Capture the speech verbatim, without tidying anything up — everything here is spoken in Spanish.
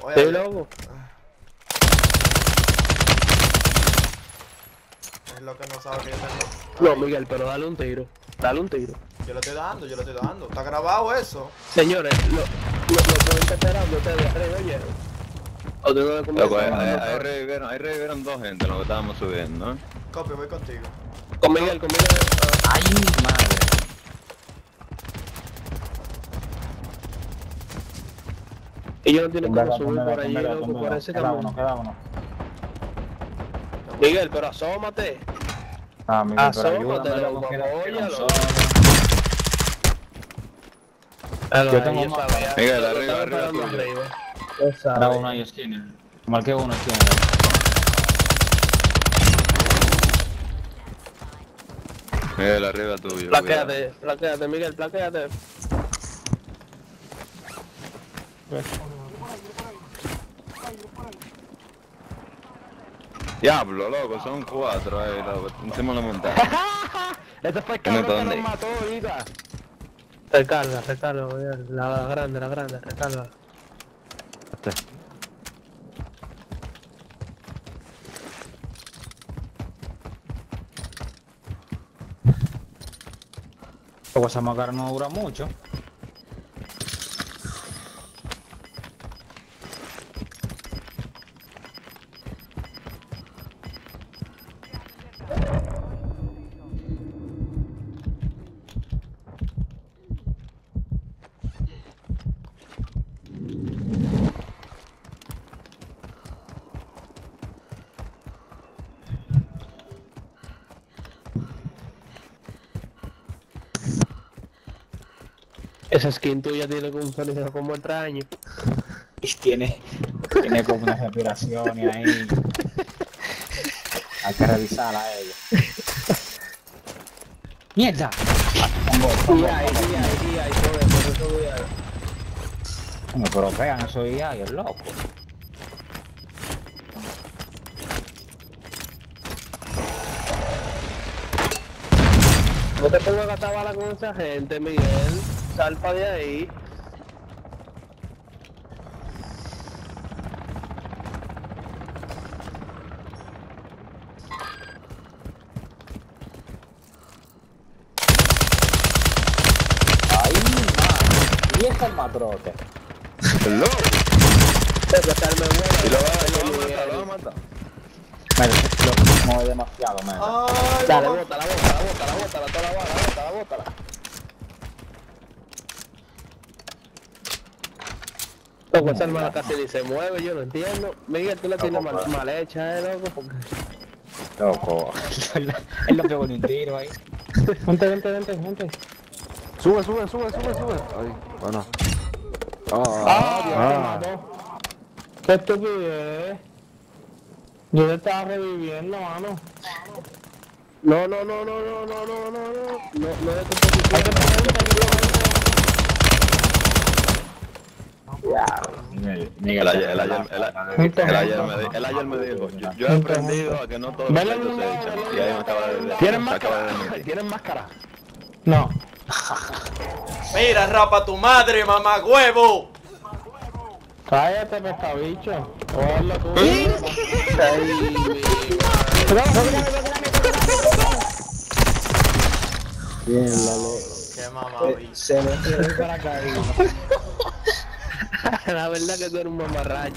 Oye, Estoy loco. Es lo que no sabe que yo tengo. No, Ay, Miguel, pero dale un tiro. Dale un tiro. yo le estoy dando, yo le estoy dando. Está grabado eso. Señores, lo, lo, lo pueden estar esperando ustedes arriba, ¿oyeron? O tengo que Loco, ahí, conversar. ahí, ahí revivieron, ahí revivieron dos gente en lo que estábamos subiendo, ¿eh? Copio, voy contigo. Con Miguel, con Miguel. Ah, ¡Ay, madre! ellos no tienen Tumbera, cómo subir tumbera, por allí, tumbera, loco, tumbera. por ese Queda camino. uno, queda uno. Miguel, pero asómate. Ah, Miguel, pero Asómate, ayúdame, loco, loco, que era- que era un apóyalo. solo. Yo tengo más. sabía. Miguel, Yo arriba, estaba arriba esperando tuyo. arriba. Yo Era sabía. uno ahí esquina. Marqué uno esquina. Miguel, arriba tuyo. Plaquéate, plaquéate, Miguel, plaquéate. Diablo, loco, son cuatro ahí, loco. Encima de la montaña. Este fue el ¿Dónde, cabrón que dónde? nos mató ahorita. Recarga, recarga, Miguel. La grande, la grande, recarga. Luego esa macara no dura mucho. Esa skin tuya tiene como un sonido como extraño. Y tiene, tiene como una respiración y ahí. Hay que revisarla a ella. ¡Mierda! Y ahí, y ahí, y ahí, por eso, por eso voy a... Bueno, pero pegan eso y ahí, es loco. No te pongas a gastar bala con esa gente, Miguel. Salpa de ahí. Ahí, man. Y ese es el matrote. ¡Loco! Pero que estarme bueno. Y lo va, lo va a matar, lo va a matar. Mira, lo mueve demasiado, man. Ay, Dale, mamá. bótala, bótala, bótala, bótala, toda la bala, bótala, bótala. Loco, esa hermana casi ni se mueve, yo no entiendo. Miguel, tú la tienes mal, mal hecha, eh, loco, porque... Loco. Él lo pegó de un tiro ahí. Vente, vente, vente, vente. Sube, sube, sube, sube, sube. Ay, bueno. ¡Ah, Ah, Dios, ah. te mató! ¡Qué estupidez! Yo le estaba reviviendo, mano. No, no, no, no, no, no, no, no, no. No, no de tu posición. Miguel, El Miguel, ayer, el ayer, el ayer, el ayer me, di- el ayer me dijo, yo, yo he aprendido a que no todos los pleitos se echan. Y ahí me acaba de decir. ¿Tienen se acaba de máscara? decir. ¿Tienen máscara? No. Mira, rapa tu madre, mamá huevo. Cállate, pescabicho. O hazlo tú. Bien, la loca. Qué mamá, bicho. Se me tiró para acá. La verdad que tú eres un mamarracho.